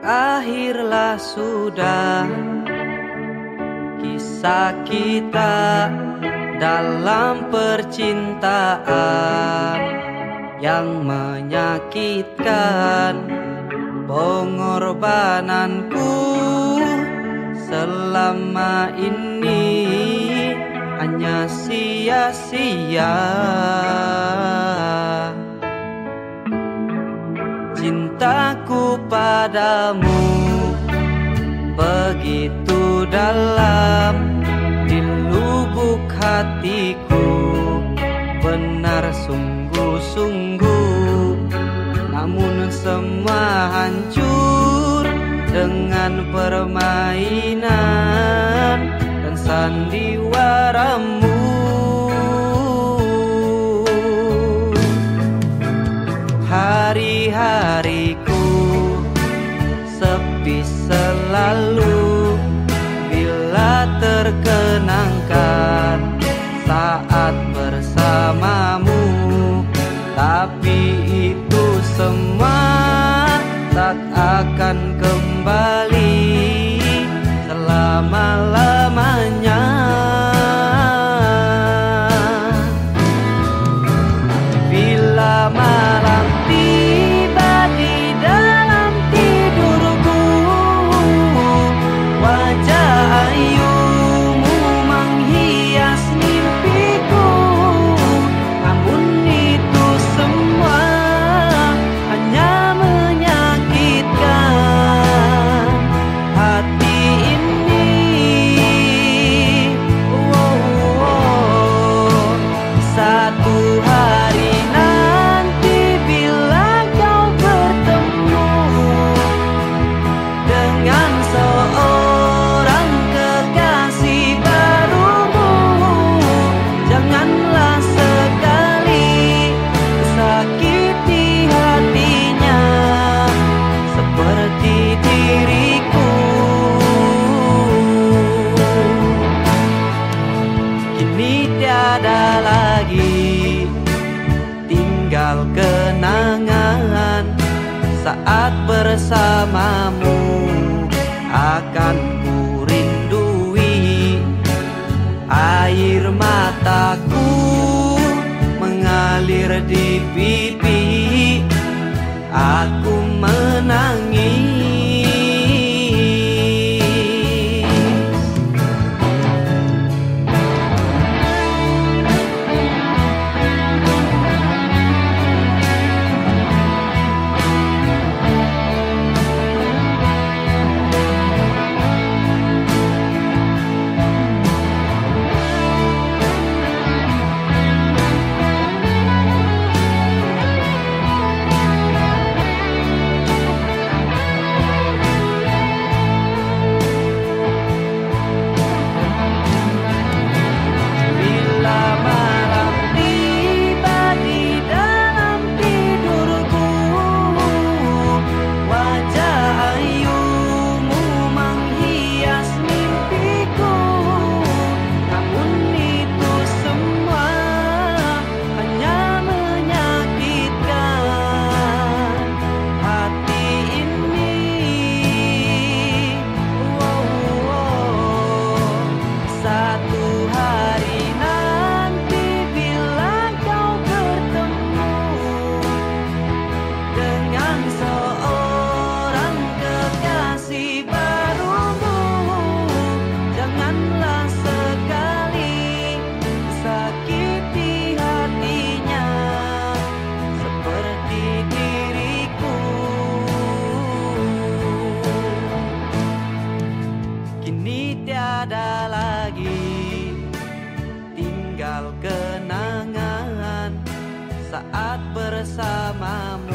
Berakhirlah sudah kisah kita dalam percintaan yang menyakitkan. Pengorbananku selama ini hanya sia-sia. Cintaku padamu begitu dalam, di lubuk hatiku benar sungguh-sungguh. Namun semua hancur dengan permainan dan sandiwaramu. Hari-hariku sepi selalu bila terkenangkan saat bersamamu. Tapi itu semua tak akan kembali selama-lamanya. Bila malam tiba di dalam tidurku, wajah ayumu menghias mimpiku. Namun itu semua hanya menyakitkan hati ini. Satu hari nanti bila kau bertemu dengan seorang kekasih barumu, janganlah sekali sakiti hatinya seperti diriku. Kini tiada lagi tinggal kenangan saat bersamamu. Akan ku rindui, air mataku mengalir di pipi. Aku menangis. Tiada lagi tinggal kenangan saat bersamamu.